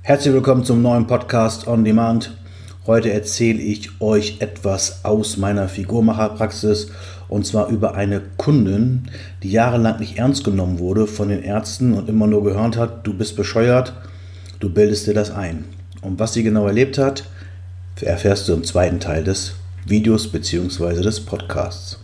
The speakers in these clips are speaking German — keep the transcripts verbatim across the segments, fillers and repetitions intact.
Herzlich willkommen zum neuen Podcast On Demand. Heute erzähle ich euch etwas aus meiner Figurmacherpraxis und zwar über eine Kundin, die jahrelang nicht ernst genommen wurde von den Ärzten und immer nur gehört hat, du bist bescheuert, du bildest dir das ein. Und was sie genau erlebt hat, erfährst du im zweiten Teil des Videos bzw. des Podcasts.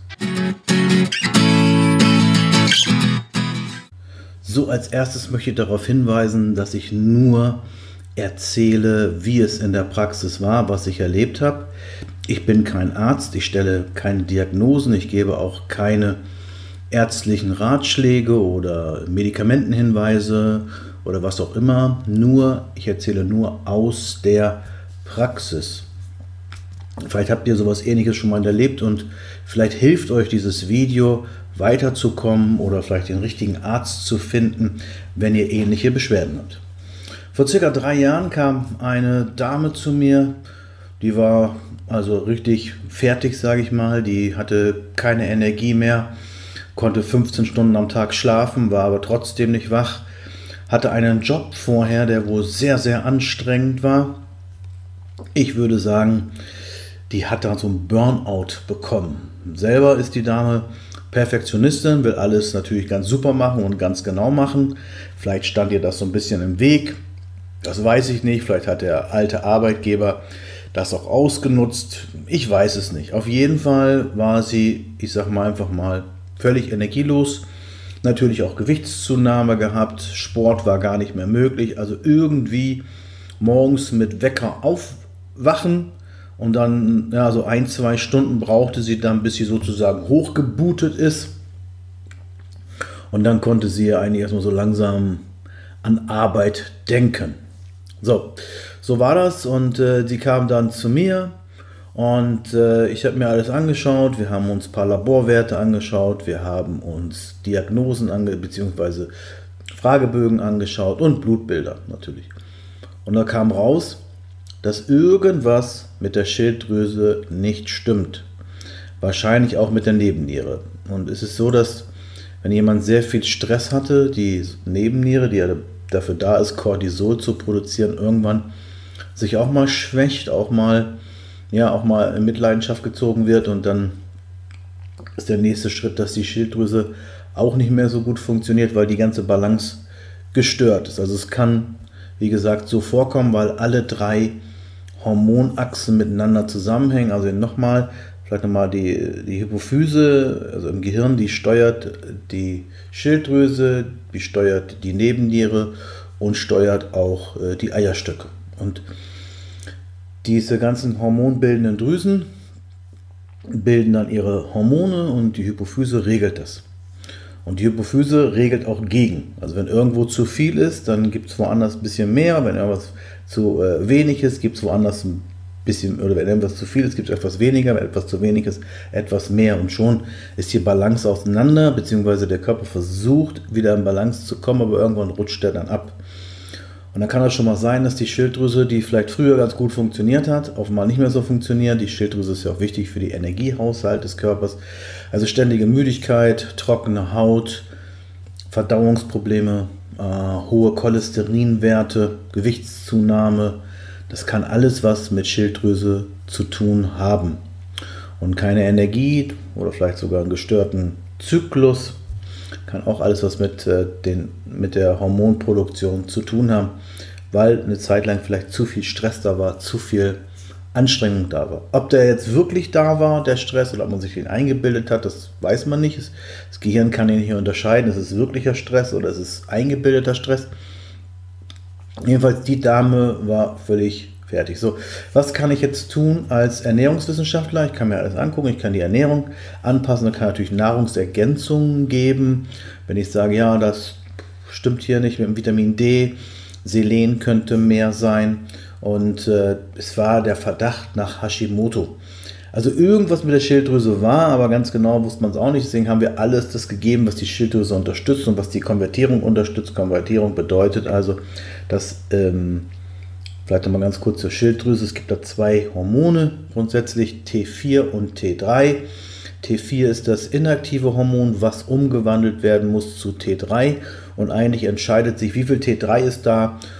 So, als erstes möchte ich darauf hinweisen, dass ich nur erzähle, wie es in der Praxis war, was ich erlebt habe. Ich bin kein Arzt, ich stelle keine Diagnosen, ich gebe auch keine ärztlichen Ratschläge oder Medikamentenhinweise oder was auch immer. Nur, ich erzähle nur aus der Praxis. Vielleicht habt ihr sowas Ähnliches schon mal erlebt und vielleicht hilft euch dieses Video weiterzukommen oder vielleicht den richtigen Arzt zu finden, wenn ihr ähnliche Beschwerden habt. Vor circa drei Jahren kam eine Dame zu mir, die war also richtig fertig, sage ich mal, die hatte keine Energie mehr, konnte fünfzehn Stunden am Tag schlafen, war aber trotzdem nicht wach, hatte einen Job vorher, der wohl sehr, sehr anstrengend war. Ich würde sagen, die hat da so einen Burnout bekommen. Selber ist die Dame Perfektionistin, will alles natürlich ganz super machen und ganz genau machen. Vielleicht stand ihr das so ein bisschen im Weg. Das weiß ich nicht, vielleicht hat der alte Arbeitgeber das auch ausgenutzt, ich weiß es nicht. Auf jeden Fall war sie, ich sag mal einfach mal, völlig energielos, natürlich auch Gewichtszunahme gehabt, Sport war gar nicht mehr möglich, also irgendwie morgens mit Wecker aufwachen und dann, ja, so ein, zwei Stunden brauchte sie dann, bis sie sozusagen hochgebootet ist und dann konnte sie ja eigentlich erstmal so langsam an Arbeit denken. So, so war das und äh, sie kam dann zu mir und äh, ich habe mir alles angeschaut, wir haben uns ein paar Laborwerte angeschaut, wir haben uns Diagnosen ange bzw. Fragebögen angeschaut und Blutbilder natürlich. Und da kam raus, dass irgendwas mit der Schilddrüse nicht stimmt. Wahrscheinlich auch mit der Nebenniere. Und es ist so, dass wenn jemand sehr viel Stress hatte, die Nebenniere, die ja dafür da ist, Cortisol zu produzieren, irgendwann sich auch mal schwächt, auch mal, ja, auch mal in Mitleidenschaft gezogen wird und dann ist der nächste Schritt, dass die Schilddrüse auch nicht mehr so gut funktioniert, weil die ganze Balance gestört ist. Also es kann, wie gesagt, so vorkommen, weil alle drei Hormonachsen miteinander zusammenhängen. Also nochmal, vielleicht nochmal die, die Hypophyse, also im Gehirn, die steuert die Schilddrüse, die steuert die Nebenniere und steuert auch äh, die Eierstöcke. Und diese ganzen hormonbildenden Drüsen bilden dann ihre Hormone und die Hypophyse regelt das. Und die Hypophyse regelt auch gegen. Also wenn irgendwo zu viel ist, dann gibt es woanders ein bisschen mehr. Wenn irgendwas zu äh, wenig ist, gibt es woanders ein bisschen, oder wenn etwas zu viel ist, gibt es etwas weniger, wenn etwas zu wenig ist, etwas mehr und schon ist die Balance auseinander, beziehungsweise der Körper versucht wieder in Balance zu kommen, aber irgendwann rutscht der dann ab. Und dann kann es schon mal sein, dass die Schilddrüse, die vielleicht früher ganz gut funktioniert hat, auf einmal nicht mehr so funktioniert. Die Schilddrüse ist ja auch wichtig für die Energiehaushalt des Körpers. Also ständige Müdigkeit, trockene Haut, Verdauungsprobleme, äh, hohe Cholesterinwerte, Gewichtszunahme. Das kann alles was mit Schilddrüse zu tun haben. Und keine Energie oder vielleicht sogar einen gestörten Zyklus kann auch alles was mit, äh, den, mit der Hormonproduktion zu tun haben, weil eine Zeit lang vielleicht zu viel Stress da war, zu viel Anstrengung da war. Ob der jetzt wirklich da war, der Stress, oder ob man sich den eingebildet hat, das weiß man nicht. Das Gehirn kann ihn nicht unterscheiden, ist es wirklicher Stress oder ist es eingebildeter Stress. Jedenfalls, die Dame war völlig fertig. So, was kann ich jetzt tun als Ernährungswissenschaftler? Ich kann mir alles angucken, ich kann die Ernährung anpassen, ich kann natürlich Nahrungsergänzungen geben. Wenn ich sage, ja, das stimmt hier nicht mit dem Vitamin D, Selen könnte mehr sein und äh, es war der Verdacht nach Hashimoto. Also irgendwas mit der Schilddrüse war, aber ganz genau wusste man es auch nicht. Deswegen haben wir alles das gegeben, was die Schilddrüse unterstützt und was die Konvertierung unterstützt. Konvertierung bedeutet also, dass, ähm, vielleicht nochmal ganz kurz zur Schilddrüse, es gibt da zwei Hormone, grundsätzlich T vier und T drei. T vier ist das inaktive Hormon, was umgewandelt werden muss zu T drei und eigentlich entscheidet sich, wie viel T drei ist da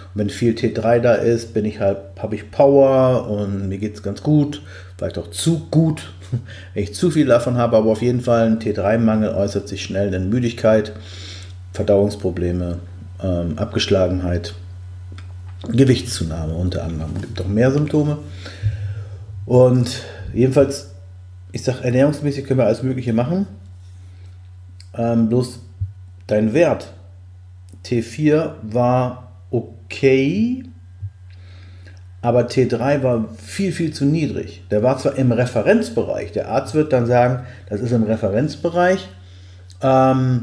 Und wenn viel T drei da ist, bin ich halt, habe ich Power und mir geht es ganz gut, vielleicht auch zu gut, wenn ich zu viel davon habe, aber auf jeden Fall ein T drei Mangel äußert sich schnell in Müdigkeit, Verdauungsprobleme, ähm, Abgeschlagenheit, Gewichtszunahme unter anderem. Es gibt auch mehr Symptome. Und jedenfalls, ich sage, ernährungsmäßig können wir alles Mögliche machen. Ähm, bloß dein Wert T vier war okay, aber T drei war viel, viel zu niedrig. Der war zwar im Referenzbereich. Der Arzt wird dann sagen, das ist im Referenzbereich, ähm,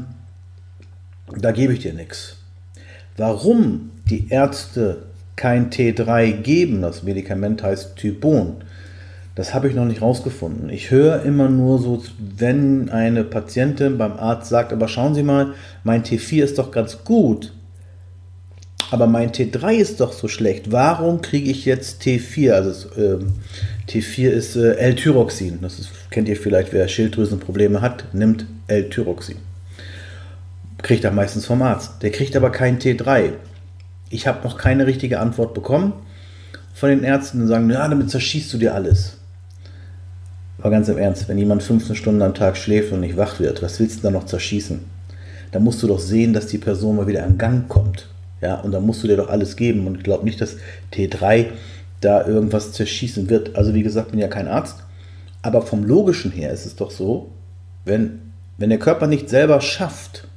da gebe ich dir nichts. Warum die Ärzte kein T drei geben, das Medikament heißt Typon, das habe ich noch nicht rausgefunden. Ich höre immer nur so, wenn eine Patientin beim Arzt sagt, aber schauen Sie mal, mein T vier ist doch ganz gut, aber mein T drei ist doch so schlecht. Warum kriege ich jetzt T vier? Also ähm, T vier ist äh, L-Tyroxin. Das ist, kennt ihr vielleicht, wer Schilddrüsenprobleme hat, nimmt L-Tyroxin. Kriegt er meistens vom Arzt. Der kriegt aber kein T drei. Ich habe noch keine richtige Antwort bekommen von den Ärzten, die sagen, ja, damit zerschießt du dir alles. Aber ganz im Ernst, wenn jemand fünfzehn Stunden am Tag schläft und nicht wach wird, was willst du dann noch zerschießen? Da musst du doch sehen, dass die Person mal wieder in Gang kommt. Ja, und da musst du dir doch alles geben. Und ich glaube nicht, dass T drei da irgendwas zerschießen wird. Also wie gesagt, bin ja kein Arzt. Aber vom Logischen her ist es doch so, wenn, wenn der Körper nicht selber schafft,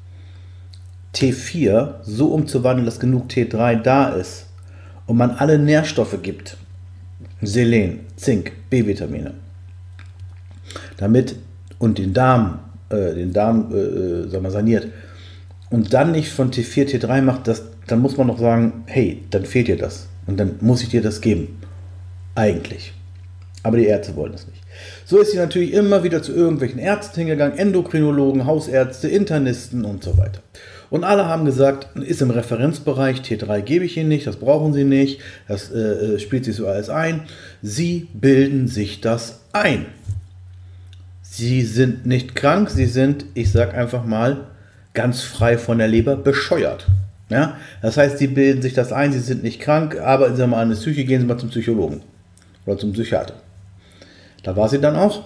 T vier so umzuwandeln, dass genug T drei da ist und man alle Nährstoffe gibt, Selen, Zink, B-Vitamine, damit und den Darm, äh, den Darm äh, sagen wir, saniert und dann nicht von T vier T drei macht, das, dann muss man noch sagen, hey, dann fehlt dir das und dann muss ich dir das geben. Eigentlich. Aber die Ärzte wollen das nicht. So ist sie natürlich immer wieder zu irgendwelchen Ärzten hingegangen, Endokrinologen, Hausärzte, Internisten und so weiter. Und alle haben gesagt, ist im Referenzbereich, T drei gebe ich Ihnen nicht, das brauchen Sie nicht, das äh, spielt sich so alles ein. Sie bilden sich das ein. Sie sind nicht krank, Sie sind, ich sage einfach mal, ganz frei von der Leber bescheuert. Ja? Das heißt, Sie bilden sich das ein, Sie sind nicht krank, arbeiten Sie mal an der Psyche, gehen Sie mal zum Psychologen oder zum Psychiater. Da war sie dann auch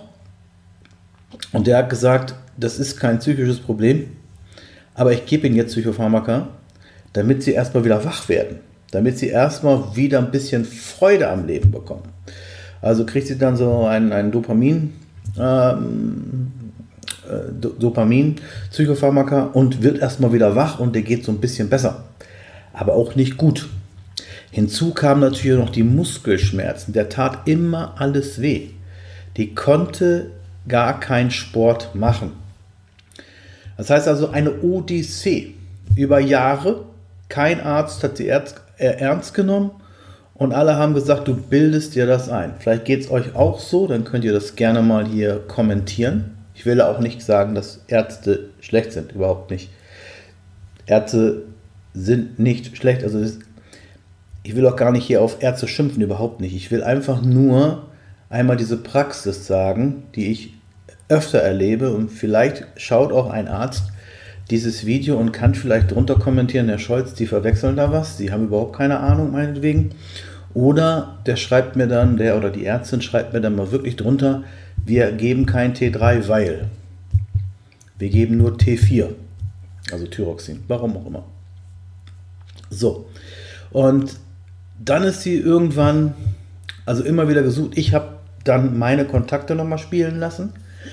und der hat gesagt, das ist kein psychisches Problem, aber ich gebe Ihnen jetzt Psychopharmaka, damit Sie erstmal wieder wach werden, damit Sie erstmal wieder ein bisschen Freude am Leben bekommen. Also kriegt sie dann so ein, ein Dopamin, ähm, äh, Dopamin, Psychopharmaka und wird erstmal wieder wach und der geht so ein bisschen besser, aber auch nicht gut. Hinzu kamen natürlich noch die Muskelschmerzen, der tat immer alles weh. Die konnte gar keinen Sport machen. Das heißt also eine Odyssee über Jahre. Kein Arzt hat sie ernst genommen und alle haben gesagt, du bildest dir das ein. Vielleicht geht es euch auch so, dann könnt ihr das gerne mal hier kommentieren. Ich will auch nicht sagen, dass Ärzte schlecht sind, überhaupt nicht. Ärzte sind nicht schlecht, also ich will auch gar nicht hier auf Ärzte schimpfen, überhaupt nicht. Ich will einfach nur einmal diese Praxis sagen, die ich öfter erlebe und vielleicht schaut auch ein Arzt dieses Video und kann vielleicht drunter kommentieren, Herr Scholz, die verwechseln da was, die haben überhaupt keine Ahnung meinetwegen. Oder der schreibt mir dann, der oder die Ärztin schreibt mir dann mal wirklich drunter, wir geben kein T drei, weil wir geben nur T vier, also Thyroxin, warum auch immer. So, und dann ist sie irgendwann, also immer wieder gesucht, ich habe dann meine Kontakte nochmal spielen lassen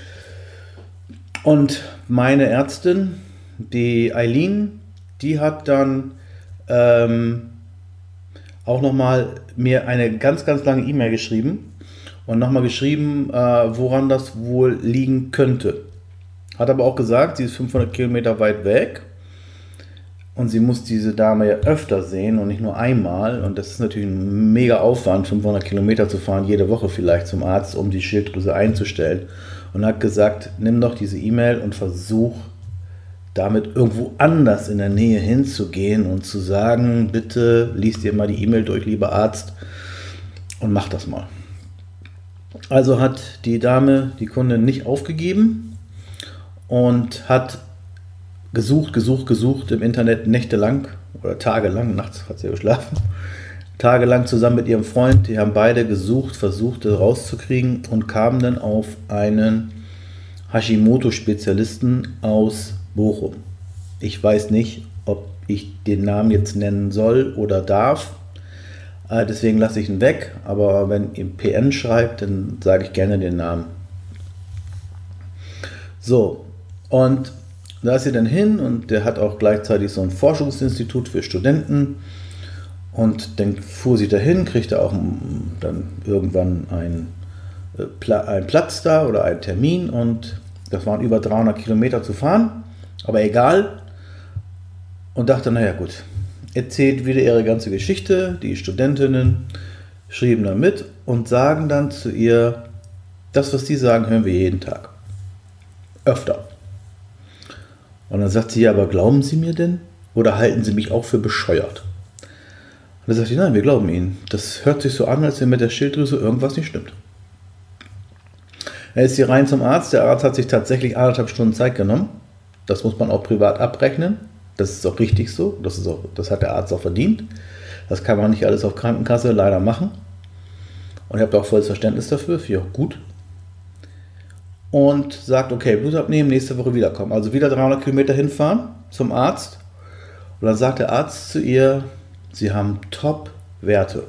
und meine Ärztin, die Eileen, die hat dann ähm, auch nochmal mir eine ganz, ganz lange E-Mail geschrieben und nochmal geschrieben, äh, woran das wohl liegen könnte. Hat aber auch gesagt, sie ist fünfhundert Kilometer weit weg und sie muss diese Dame ja öfter sehen und nicht nur einmal. Und das ist natürlich ein mega Aufwand, fünfhundert Kilometer zu fahren, jede Woche vielleicht zum Arzt, um die Schilddrüse einzustellen. Und hat gesagt, nimm doch diese E-Mail und versuch damit irgendwo anders in der Nähe hinzugehen und zu sagen, bitte liest dir mal die E-Mail durch, lieber Arzt, und mach das mal. Also hat die Dame, die Kundin, nicht aufgegeben und hat gesucht, gesucht, gesucht im Internet nächtelang oder tagelang, nachts hat sie geschlafen, tagelang zusammen mit ihrem Freund, die haben beide gesucht, versucht rauszukriegen und kamen dann auf einen Hashimoto-Spezialisten aus Bochum. Ich weiß nicht, ob ich den Namen jetzt nennen soll oder darf, äh, deswegen lasse ich ihn weg, aber wenn ihr P N schreibt, dann sage ich gerne den Namen. So, und da ist sie dann hin und der hat auch gleichzeitig so ein Forschungsinstitut für Studenten und dann fuhr sie dahin, kriegte auch dann irgendwann einen, einen Platz da oder einen Termin und das waren über dreihundert Kilometer zu fahren, aber egal, und dachte, naja gut, erzählt wieder ihre ganze Geschichte, die Studentinnen schrieben da mit und sagen dann zu ihr, das was die sagen, hören wir jeden Tag, öfter. Und dann sagt sie, ja, aber glauben Sie mir denn? Oder halten Sie mich auch für bescheuert? Und dann sagt sie, nein, wir glauben Ihnen. Das hört sich so an, als wenn mit der Schilddrüse irgendwas nicht stimmt. Er ist hier rein zum Arzt. Der Arzt hat sich tatsächlich anderthalb Stunden Zeit genommen. Das muss man auch privat abrechnen. Das ist auch richtig so. Das, ist auch, das hat der Arzt auch verdient. Das kann man nicht alles auf Krankenkasse leider machen. Und ich habe auch volles Verständnis dafür. Finde ich auch gut. Und sagt, okay, Blut abnehmen, nächste Woche wiederkommen. Also wieder dreihundert Kilometer hinfahren zum Arzt. Und dann sagt der Arzt zu ihr, Sie haben Top-Werte.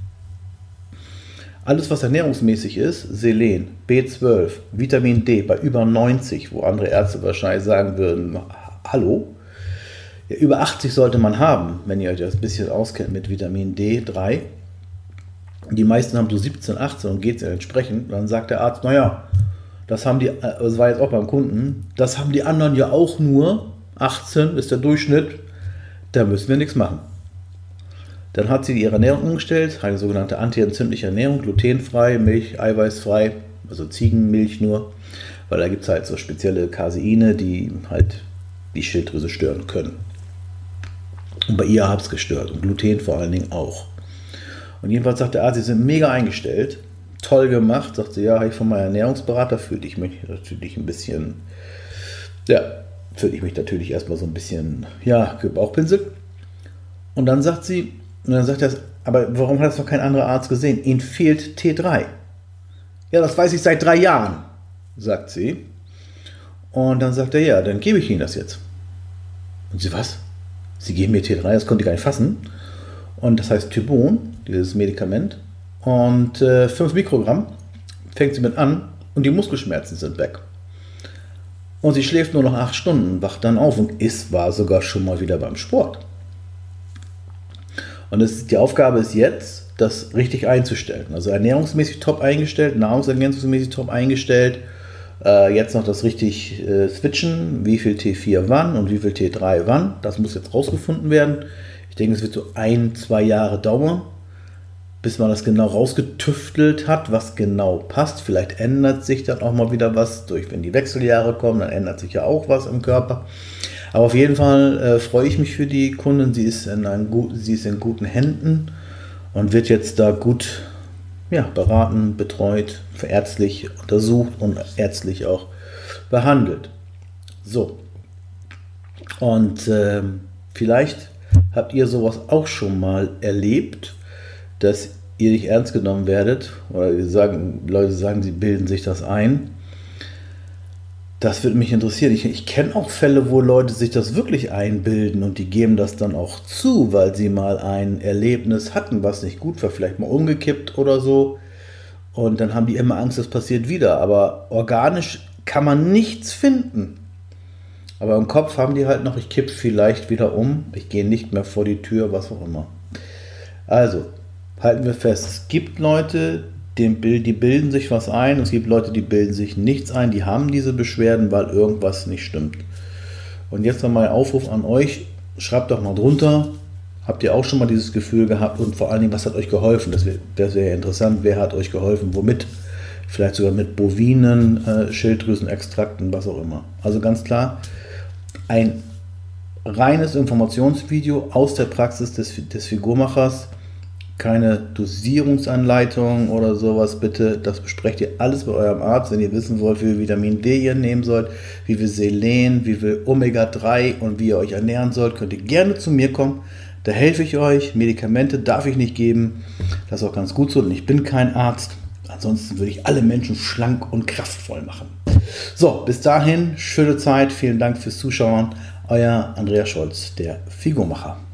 Alles, was ernährungsmäßig ist, Selen, B zwölf, Vitamin D bei über neunzig, wo andere Ärzte wahrscheinlich sagen würden, hallo? Ja, über achtzig sollte man haben, wenn ihr euch das ein bisschen auskennt mit Vitamin D drei. Die meisten haben so siebzehn, achtzehn und geht es ja entsprechend. Dann sagt der Arzt, naja, das haben die, das war jetzt auch beim Kunden, das haben die anderen ja auch nur, achtzehn ist der Durchschnitt, da müssen wir nichts machen. Dann hat sie ihre Ernährung umgestellt, eine sogenannte antientzündliche Ernährung, glutenfrei, Milch, eiweißfrei, also Ziegenmilch nur, weil da gibt es halt so spezielle Caseine, die halt die Schilddrüse stören können. Und bei ihr hat es gestört und Gluten vor allen Dingen auch. Und jedenfalls sagt der Arzt, sie sind mega eingestellt, toll gemacht, sagt sie, ja, habe ich von meinem Ernährungsberater, fühlte ich mich natürlich ein bisschen, ja, fühlte ich mich natürlich erstmal so ein bisschen, ja, Bauchpinsel. Und dann sagt sie, und dann sagt er, aber warum hat das noch kein anderer Arzt gesehen? Ihnen fehlt T drei. Ja, das weiß ich seit drei Jahren, sagt sie. Und dann sagt er, ja, dann gebe ich Ihnen das jetzt. Und sie, was? Sie geben mir T drei, das konnte ich gar nicht fassen. Und das heißt Tybon, dieses Medikament. Und äh, fünf Mikrogramm fängt sie mit an und die Muskelschmerzen sind weg. Und sie schläft nur noch acht Stunden, wacht dann auf und ist, war sogar schon mal wieder beim Sport. Und das ist, die Aufgabe ist jetzt, das richtig einzustellen. Also ernährungsmäßig top eingestellt, nahrungsergänzungsmäßig top eingestellt. Äh, jetzt noch das richtig äh, switchen, wie viel T vier wann und wie viel T drei wann. Das muss jetzt rausgefunden werden. Ich denke, es wird so ein, zwei Jahre dauern, bis man das genau rausgetüftelt hat, was genau passt. Vielleicht ändert sich dann auch mal wieder was, durch wenn die Wechseljahre kommen, dann ändert sich ja auch was im Körper. Aber auf jeden Fall äh, freue ich mich für die Kundin. Sie ist in, einem gut, sie ist in guten Händen und wird jetzt da gut ja, beraten, betreut, ärztlich untersucht und ärztlich auch behandelt. So. Und äh, vielleicht habt ihr sowas auch schon mal erlebt, dass ihr nicht ernst genommen werdet oder sagen, Leute sagen, sie bilden sich das ein. Das würde mich interessieren. Ich, ich kenne auch Fälle, wo Leute sich das wirklich einbilden und die geben das dann auch zu, weil sie mal ein Erlebnis hatten, was nicht gut war, vielleicht mal umgekippt oder so. Und dann haben die immer Angst, das passiert wieder. Aber organisch kann man nichts finden. Aber im Kopf haben die halt noch, ich kippe vielleicht wieder um, ich gehe nicht mehr vor die Tür, was auch immer. Also, halten wir fest, es gibt Leute, die bilden sich was ein, es gibt Leute, die bilden sich nichts ein, die haben diese Beschwerden, weil irgendwas nicht stimmt. Und jetzt nochmal ein Aufruf an euch, schreibt doch mal drunter, habt ihr auch schon mal dieses Gefühl gehabt und vor allen Dingen, was hat euch geholfen? Das wäre das wär interessant, wer hat euch geholfen, womit? Vielleicht sogar mit Bovinen, äh, Schilddrüsenextrakten, was auch immer. Also ganz klar, ein reines Informationsvideo aus der Praxis des, des Figurmachers, keine Dosierungsanleitung oder sowas, bitte, das besprecht ihr alles bei eurem Arzt, wenn ihr wissen wollt, wie viel Vitamin D ihr nehmen sollt, wie viel Selen, wie viel Omega drei und wie ihr euch ernähren sollt, könnt ihr gerne zu mir kommen, Da helfe ich euch. Medikamente darf ich nicht geben. Das ist auch ganz gut so, denn ich bin kein Arzt. Ansonsten würde ich alle Menschen schlank und kraftvoll machen. So, bis dahin, schöne Zeit. Vielen Dank fürs Zuschauen. Euer Andreas Scholz, der Figurmacher.